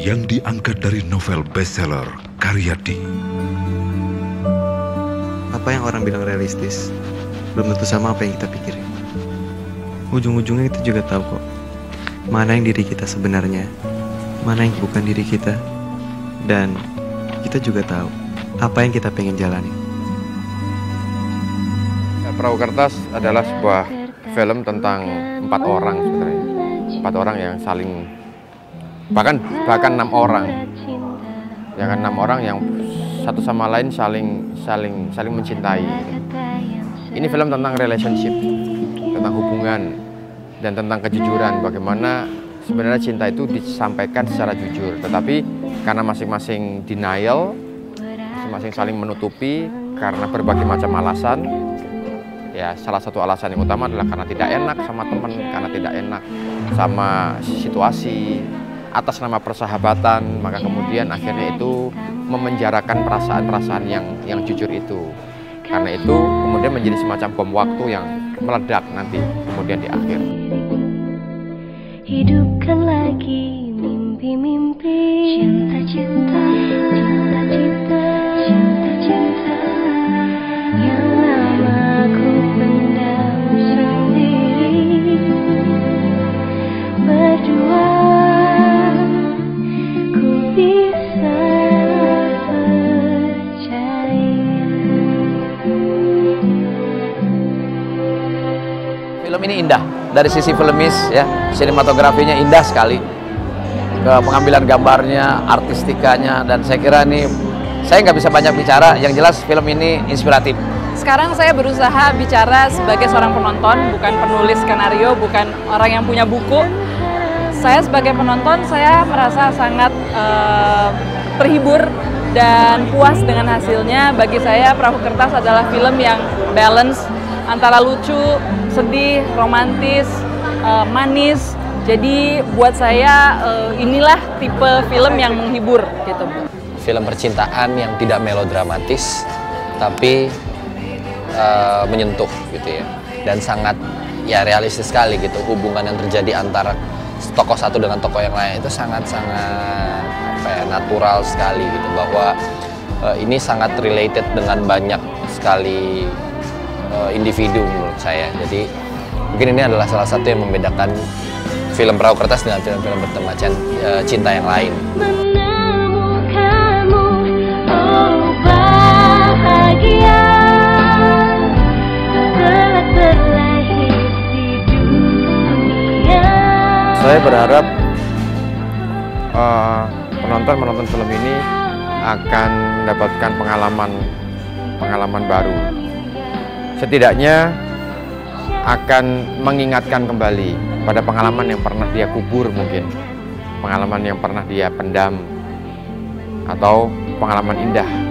yang diangkat dari novel bestseller Karyadi. Apa yang orang bilang realistis belum tentu sama apa yang kita pikirin. Ujung-ujungnya kita juga tahu kok mana yang diri kita sebenarnya, mana yang bukan diri kita, dan kita juga tahu apa yang kita pengen jalani. Perahu Kertas adalah sebuah film tentang 4 orang sebenarnya, 4 orang yang saling bahkan 6 orang, ya kan, 6 orang yang satu sama lain saling mencintai. Ini film tentang relationship, tentang hubungan dan tentang kejujuran. Bagaimana sebenarnya cinta itu disampaikan secara jujur, tetapi karena masing-masing denial, masing-masing saling menutupi karena berbagai macam alasan. Ya, salah satu alasan yang utama adalah karena tidak enak sama teman, karena tidak enak sama situasi, atas nama persahabatan, maka kemudian akhirnya itu memenjarakan perasaan-perasaan yang jujur itu. Karena itu kemudian menjadi semacam bom waktu yang meledak nanti kemudian di akhir. Hidupkan lagi mimpi-mimpi, cinta-cinta, cinta-cinta, cinta-cinta yang lama ku pendam sendiri. Berdua ku bisa percaya. Film ini indah dari sisi filmis, ya, sinematografinya indah sekali, ke pengambilan gambarnya, artistikanya, dan saya kira ini, saya nggak bisa banyak bicara, yang jelas film ini inspiratif. Sekarang saya berusaha bicara sebagai seorang penonton, bukan penulis skenario, bukan orang yang punya buku. Saya sebagai penonton, saya merasa sangat terhibur dan puas dengan hasilnya. Bagi saya, Perahu Kertas adalah film yang balance antara lucu, sedih, romantis, manis. Jadi buat saya inilah tipe film yang menghibur gitu. Film percintaan yang tidak melodramatis, tapi menyentuh gitu ya. Dan sangat ya realistis sekali gitu. Hubungan yang terjadi antara tokoh satu dengan tokoh yang lain itu sangat-sangat natural sekali gitu. Bahwa ini sangat related dengan banyak sekali individu menurut saya. Jadi mungkin ini adalah salah satu yang membedakan film Perahu Kertas dengan film-film bertema cinta yang lain. Menemukanmu, oh bahagia, telah terlahir di dunia. Saya berharap penonton film ini akan mendapatkan pengalaman baru. Setidaknya akan mengingatkan kembali pada pengalaman yang pernah dia kubur mungkin, pengalaman yang pernah dia pendam, atau pengalaman indah